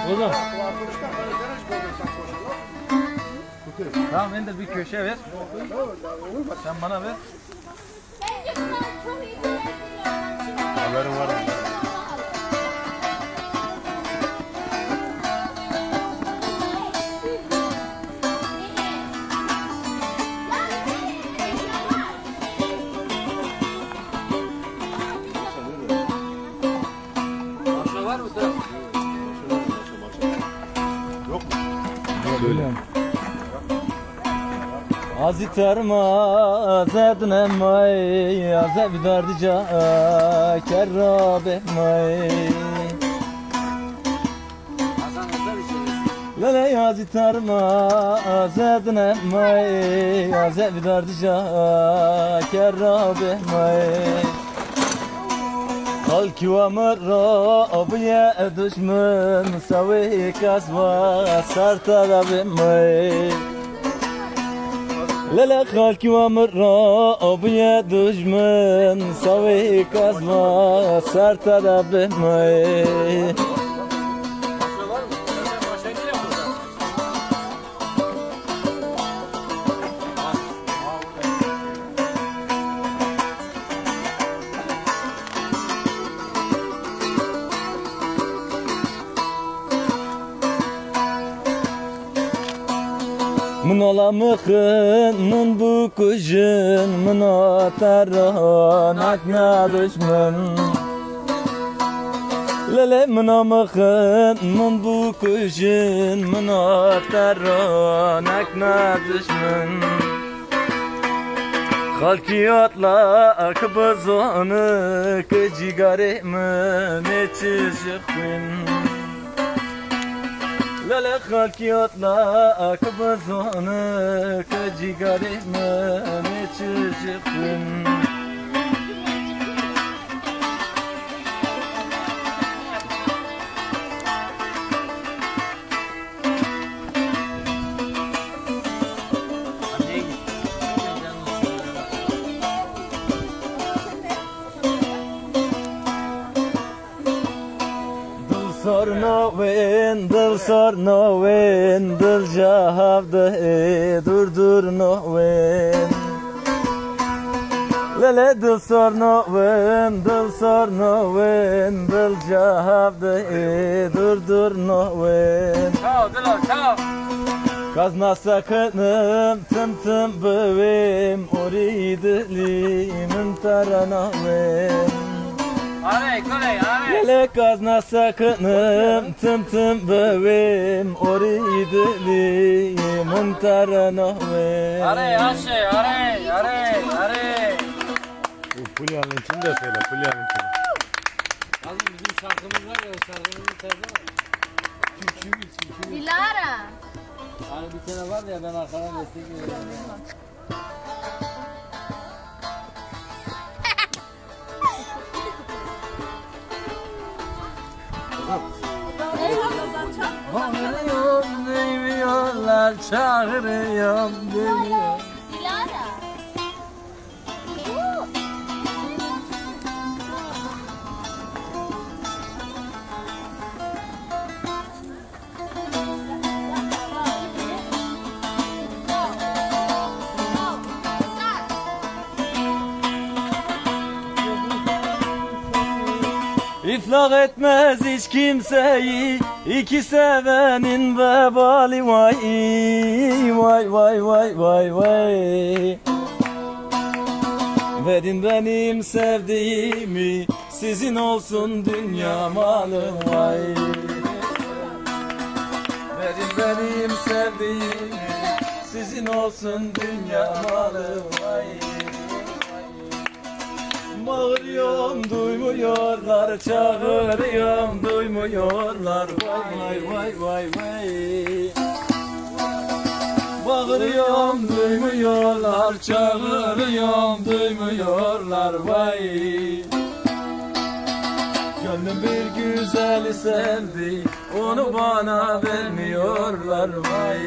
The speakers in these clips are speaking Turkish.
Oğlum. Tamam Ender bir köşe ver. Sen bana ver. Haberin var mı? Maşa var mı? Yok mu? Söyle. Azitarma zedne may azeb dardica kerrabe may Lele azitarma zedne may azeb dardica kerrabe may Halki ve mırra abiye düşmün savi kasva sarta da may Lele halki ve mırra abiye düşmün savi kasma sarta da may Mun olamıkın, mun bu kuşun, mun o tarhan akna düşmün Lele mun olamıkın, mun bu kuşun, mun o tarhan akna düşmün Halkiyatla akbazanı kıcigare mı ne çizikmin Lele halkiyatla akbazanı kıcigare mı ne çizikmin Dil sor no wen, dil jahavde dur no wen Lele dil sor no wen, dil jahavde dur no wen Ciao, Dilo, ciao! Kazna sakınım tım bevim Oridlimin tarana wen Arey, kolej, arey! Lele kazna sakınım tım bevim Oridlimin tarana wen Arey, Aşe, arey! Fulya'nın için de söyle, Fulya'nın için. Oğlum bizim şarkımız var ya, şarkımızın tarzı var. Türkçümüz. Dilara. Hani bir tane var ya, ben arkadan destekliyorum. Bağırıyorum duymuyorlar, çağırıyorum duymuyor. Dilara. İflah etmez hiç kimseyi iki sevenin vebali vay vay Verin benim sevdiğimi sizin olsun dünya malı vay Verin benim sevdiğimi sizin olsun dünya malı vay Bağırıyorum duymuyorlar, çağırıyorum duymuyorlar vay Bağırıyorum duymuyorlar, çağırıyorum duymuyorlar vay Gönlüm bir güzeli sevdi, onu bana vermiyorlar vay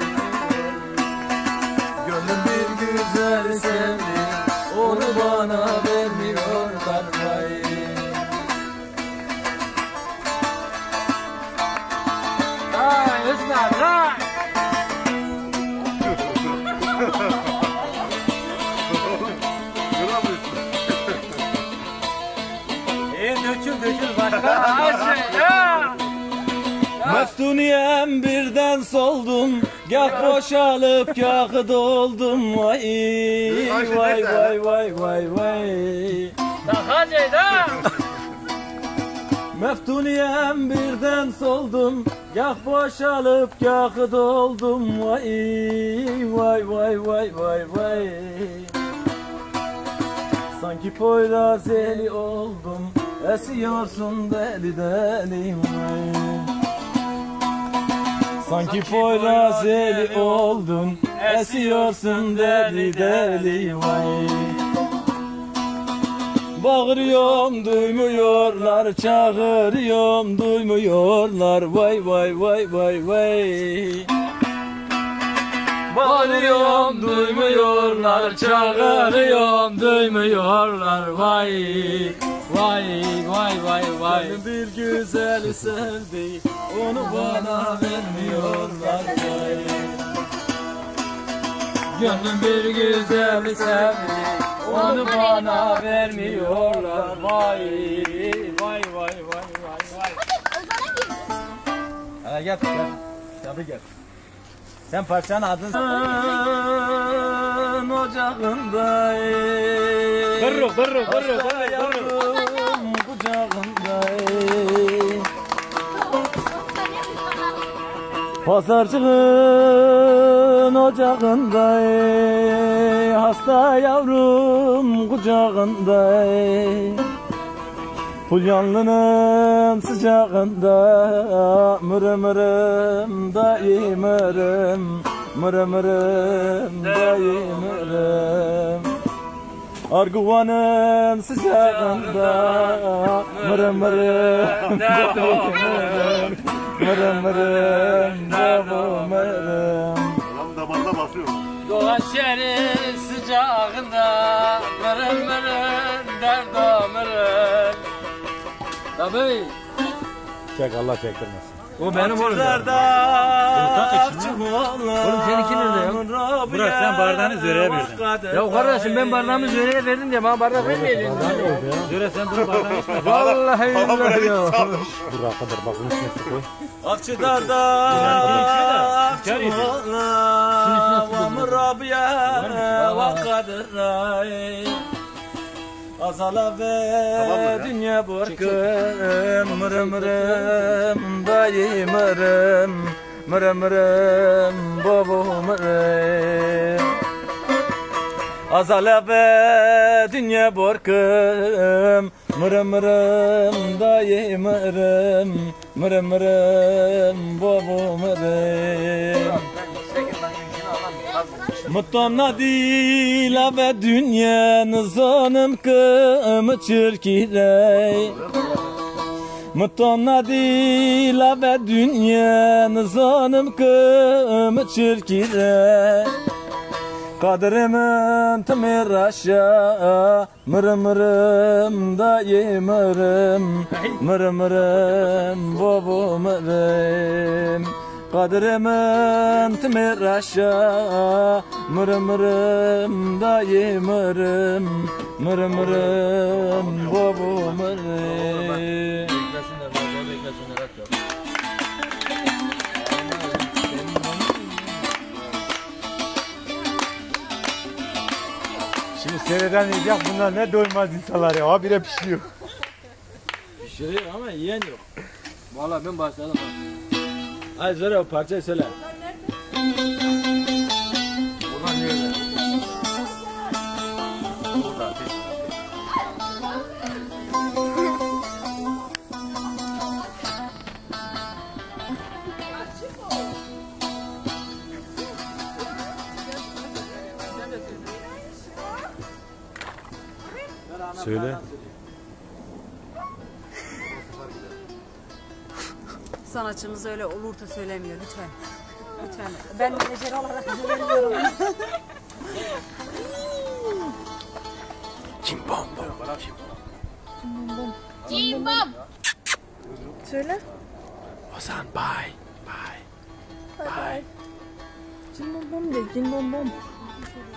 Gönlüm bir güzeli sevdi, onu bana vermiyorlar vay Meftuniyem birden soldum, gah boşalıp gah doldum. Vay vay vay vay vay vay. Daha Ceyda. Meftuniyem birden soldum, gah boşalıp gah doldum. Vay vay vay vay vay vay. Sanki Poyraz eli oldum, esiyorsun deli deli vay. Sanki Poyraz eli oldun, esiyorsun deli deli vay. Bağırıyorum duymuyorlar, çağırıyorum duymuyorlar. Vay vay vay vay vay. Bağırıyorum duymuyorlar, çağırıyorum duymuyorlar. Vay vay vay vay vay. Bir güzeli sevdi, onu bana vermiyorlar. Vay. Gönlüm bir güzeli sevdi, onu bana vermiyorlar. Vay vay vay vay vay vay. Hala gel gel. Tabii gel. Sen parçanın adını ocağında. Bırrı yavrum kucağında. Pazarcığın ocağında, hasta yavrum kucağında. Pulyanlının sıcağında, mırı mırım dayı mırım, mırı mırım dayı mırım. Arguvanın sıcağında, mırı mırım dayı mırım, mırı mırım dayı mırım. Adam damarına basıyor. Doğan şehrin sıcağında mırın mırın dert ömrün. Tabii. Çek Allah çektirmesin. O benim oğlum ya. Oğlum seninki nerede ya? Burak sen bardağını Zöre'ye verdin. Ya kardeşim ben bardağımı Zöre'ye verdim diye bana bardak vermeyeceksin. Zöre sen bunu bardağını içme. Vallahi billahi ya. Dur arkadaşlar bak bunu içine koy. Akçıdar'da akçılarla Rabia ve Kadir'ay Azala ve dünya borkım Mırım mırım dayı mırım Mırım mırım babu mırım Azala ve dünya borkım Mırım mırım dayı mırım Mırım mırım babu mırım Mutonna dila ve dünyanız onum kımı çırkirey Mutonna dila ve dünyanız onum kımı çırkirey Kadrimin tımır aşağı Mırım mırım dayı mırım Mırım mırım babu mırım Kadrimin tımır aşağı Mırım mırım dayı mırım Mırım mırım babu mırım. Şimdi seyreden yiyecek bunlar ne doymaz insanlar ya. Habire pişiyor. Pişiriyor ama yiyen yok. Vallahi ben başladım. Hadi söyle o parçayı söyle. Buradan nerede? Buradan. Söyle. Sanatçımız öyle olur da söylemiyor lütfen. Lütfen. Ben menajer olarak izin veriyorum. Cimbom. Cimbom. Söyle. Ozan bye. Bye. Bye bye. Cimbom bom de, cimbom bom.